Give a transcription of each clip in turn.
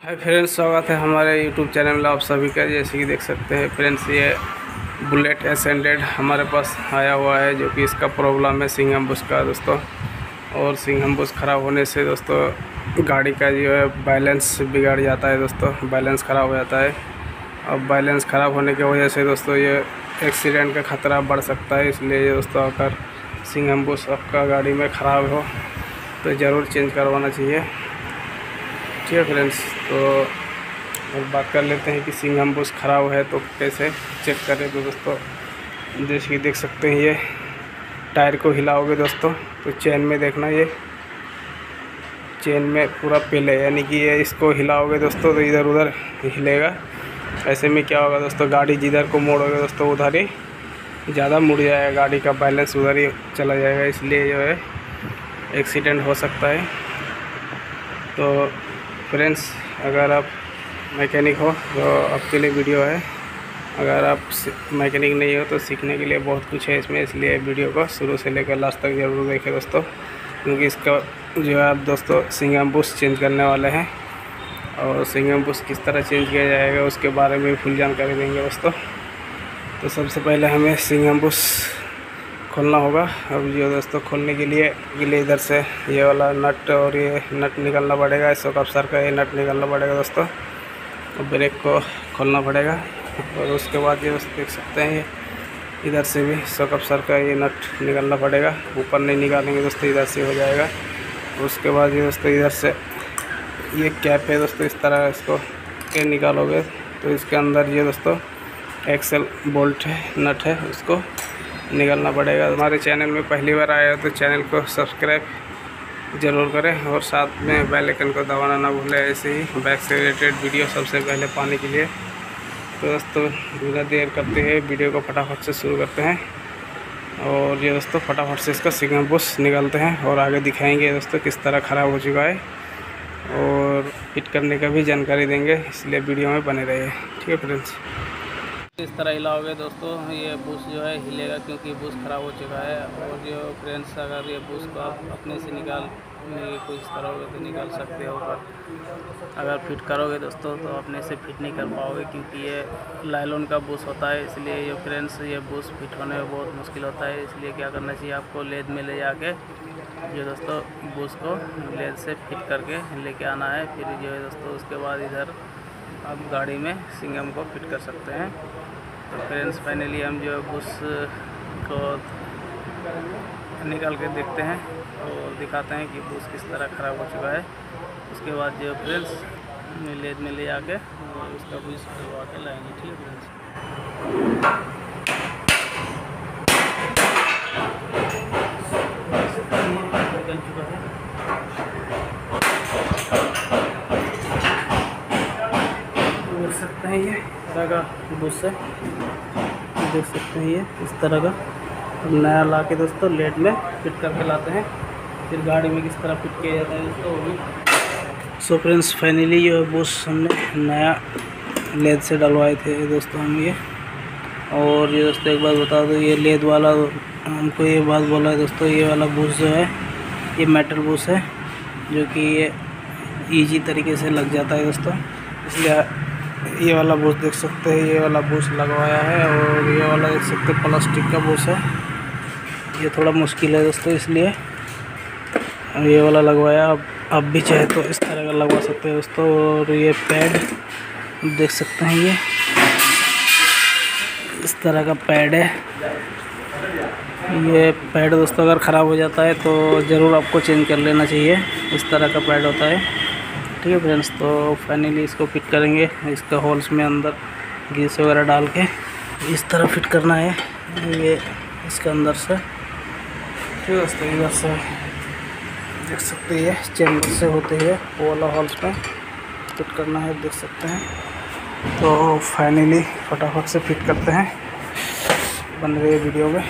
Hi friends, स्वागत है हमारे यूट्यूब चैनल में आप सभी का। जैसे कि देख सकते हैं फ्रेंड्स, ये बुलेट S100 हमारे पास आया हुआ है, जो कि इसका प्रॉब्लम है सिंघम बुश का दोस्तों। और सिंघम बुश ख़राब होने से दोस्तों गाड़ी का जो है बैलेंस बिगड़ जाता है दोस्तों, बैलेंस ख़राब हो जाता है। और बैलेंस ख़राब होने की वजह से दोस्तों ये एक्सीडेंट का ख़तरा बढ़ सकता है। इसलिए दोस्तों अगर सिंघम बुश आपका गाड़ी में ख़राब हो तो ज़रूर चेंज करवाना चाहिए। ठीक है फ्रेंड्स, तो अब बात कर लेते हैं कि सिंघम बुश ख़राब है तो कैसे चेक करें। तो दोस्तों जैसे कि देख सकते हैं, ये टायर को हिलाओगे दोस्तों तो चेन में देखना, ये चेन में पूरा पिल है, यानी कि ये इसको हिलाओगे दोस्तों तो इधर उधर हिलेगा। ऐसे में क्या होगा दोस्तों, गाड़ी जिधर को मोड़ोगे दोस्तों उधर ही ज़्यादा मुड़ जाएगा, गाड़ी का बैलेंस उधर ही चला जाएगा। इसलिए जो है एक्सीडेंट हो सकता है। तो फ्रेंड्स, अगर आप मैकेनिक हो तो आपके लिए वीडियो है। अगर आप मैकेनिक नहीं हो तो सीखने के लिए बहुत कुछ है इसमें, इसलिए वीडियो को शुरू से लेकर लास्ट तक ज़रूर देखें दोस्तों, क्योंकि इसका जो है आप दोस्तों सिंघम बुश चेंज करने वाले हैं। और सिंघम बुश किस तरह चेंज किया जाएगा उसके बारे में फुल जानकारी देंगे दोस्तों। तो सबसे पहले हमें सिंघम बुश खोलना होगा। अब जो दोस्तों खोलने के लिए इधर से ये वाला नट और ये नट निकालना पड़ेगा, शॉक अब्जॉर्बर का ये नट निकालना पड़ेगा दोस्तों। और ब्रेक को खोलना पड़ेगा। और उसके बाद ये दोस्तों देख सकते हैं, इधर से भी शॉक अब्जॉर्बर का ये नट निकालना पड़ेगा। ऊपर नहीं निकालेंगे दोस्तों, इधर से हो जाएगा। उसके बाद ये दोस्तों इधर से ये कैप है दोस्तों, इस तरह इसको के निकालोगे तो इसके अंदर ये दोस्तों एक्सल बोल्ट है, नट है, उसको निकालना पड़ेगा। हमारे चैनल में पहली बार आया हो तो चैनल को सब्सक्राइब ज़रूर करें और साथ में बेल आइकन को दबाना ना भूलें, ऐसे ही बाइक से रिलेटेड वीडियो सबसे पहले पाने के लिए। तो दोस्तों बिना देर करते हैं वीडियो को फटाफट से शुरू करते हैं। और ये दोस्तों फटाफट से इसका सिंघम बुश निकालते हैं और आगे दिखाएंगे दोस्तों किस तरह ख़राब हो चुका है, और फिट करने का भी जानकारी देंगे, इसलिए वीडियो में बने रहिए। ठीक है फ्रेंड्स, इस तरह हिलाओगे दोस्तों ये बुश जो है हिलेगा, क्योंकि बुश ख़राब हो चुका है। और जो फ्रेंड्स, अगर ये बुश को आप अपने से निकालने की कोशिश करोगे तो निकाल सकते हो, पर अगर फिट करोगे दोस्तों तो अपने से फिट नहीं कर पाओगे, क्योंकि ये लाइलॉन का बुश होता है। इसलिए ये फ्रेंड्स ये बुश फिट होने में बहुत मुश्किल होता है। इसलिए क्या करना चाहिए, आपको लेद में ले जाके ये दोस्तों बुश को लेद से फिट करके लेके आना है। फिर जो है दोस्तों उसके बाद इधर आप गाड़ी में सिंघम को फिट कर सकते हैं। तो फ्रेंड्स फाइनली हम जो बुश को निकाल के देखते हैं और दिखाते हैं कि बुश किस तरह ख़राब हो चुका है। उसके बाद जो फ्रेंड्स लेद में ले आके उसका बुश करवा के लाएंगे। ठीक है फ्रेंड्स, निकल चुका है। देख सकते हैं ये इस तरह का बुश है, देख सकते हैं ये इस तरह का। नया ला के दोस्तों लेड में फिट करके लाते हैं, फिर गाड़ी में किस तरह फिट किया जाता है दोस्तों वो भी। सो फ्रेंड्स फाइनली ये बुश हमने नया लेद से डलवाए थे दोस्तों हम ये। और ये दोस्तों एक बात बता दो, ये लेद वाला हमको ये बात बोला है दोस्तों, ये वाला बुश जो है ये मेटल बुश है, जो कि ये ईजी तरीके से लग जाता है दोस्तों। इसलिए ये वाला बुश देख सकते हैं, ये वाला बुश लगवाया है। और ये वाला देख सकते हैं प्लास्टिक का बुश है, ये थोड़ा मुश्किल है दोस्तों, इसलिए ये वाला लगवाया। अब भी चाहे तो इस तरह का लगवा सकते हैं दोस्तों। और ये पैड देख सकते हैं, ये इस तरह का पैड है। ये पैड दोस्तों अगर ख़राब हो जाता है तो ज़रूर आपको चेंज कर लेना चाहिए, इस तरह का पैड होता है। ठीक है फ्रेंड्स, तो फाइनली इसको फिट करेंगे। इसका होल्स में अंदर ग्रीस वगैरह डाल के इस तरह फिट करना है, ये इसके अंदर से। ठीक है दोस्तों, इधर से देख सकते हैं चैम्बर से होते हुए वो वाला होल्स में फिट करना है, देख सकते हैं। तो फाइनली फटाफट से फिट करते हैं, बन रही है वीडियो में।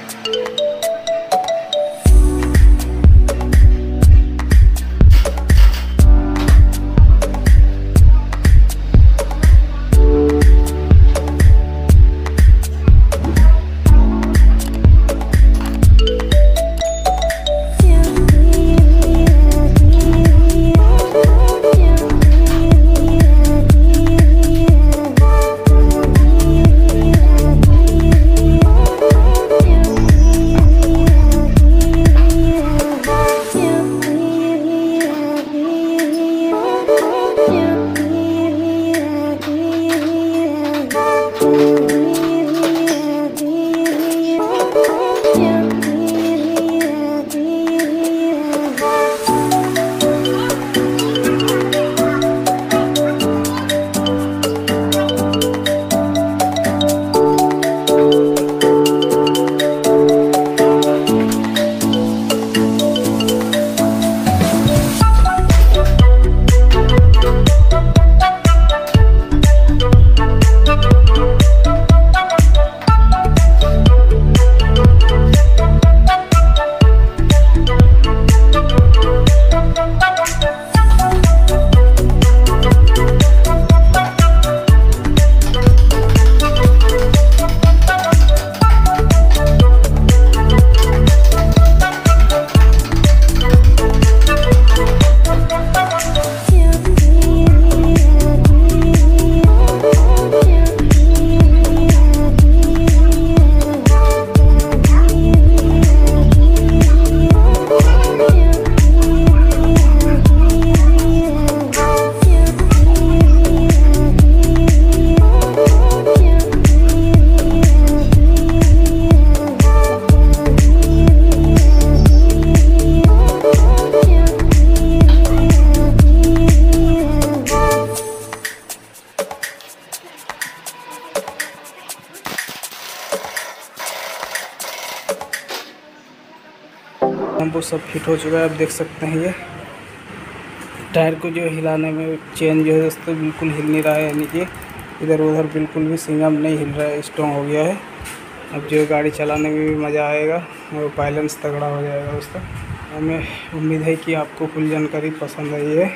हमको सब फिट हो चुका है। आप देख सकते हैं ये टायर को जो हिलाने में चेन जो है दोस्तों बिल्कुल हिल नहीं रहा है, यानी कि इधर उधर बिल्कुल भी सिंगम नहीं हिल रहा है, स्ट्रॉन्ग हो गया है। अब जो गाड़ी चलाने में भी मज़ा आएगा और बैलेंस तगड़ा हो जाएगा दोस्तों। हमें उम्मीद है कि आपको फुल जानकारी पसंद आई है।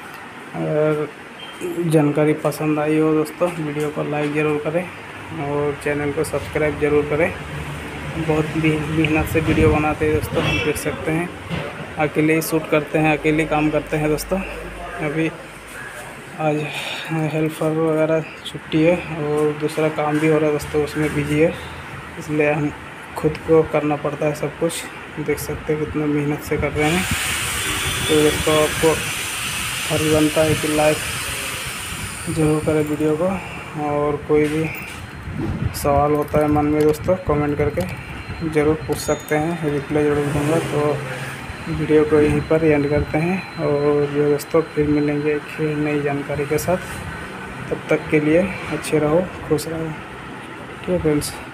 अगर जानकारी पसंद आई हो दोस्तों वीडियो को लाइक ज़रूर करें और चैनल को सब्सक्राइब ज़रूर करें। बहुत मेहनत से वीडियो बनाते हैं दोस्तों, हम देख सकते हैं। अकेले ही शूट करते हैं, अकेले काम करते हैं दोस्तों। अभी आज हेल्पर वगैरह छुट्टी है और दूसरा काम भी हो रहा है दोस्तों, उसमें बिजी है, इसलिए हम खुद को करना पड़ता है सब कुछ। देख सकते हैं कितना मेहनत से कर रहे हैं। तो दोस्तों आपको फर्ज बनता है कि लाइक ज़रूर करें वीडियो को, और कोई भी सवाल होता है मन में दोस्तों कमेंट करके ज़रूर पूछ सकते हैं, रिप्लाई ज़रूर दूँगा। तो वीडियो को यहीं पर एंड करते हैं और जो दोस्तों फिर मिलेंगे एक नई जानकारी के साथ। तब तक के लिए अच्छे रहो, खुश रहो। ठीक है फ्रेंड्स।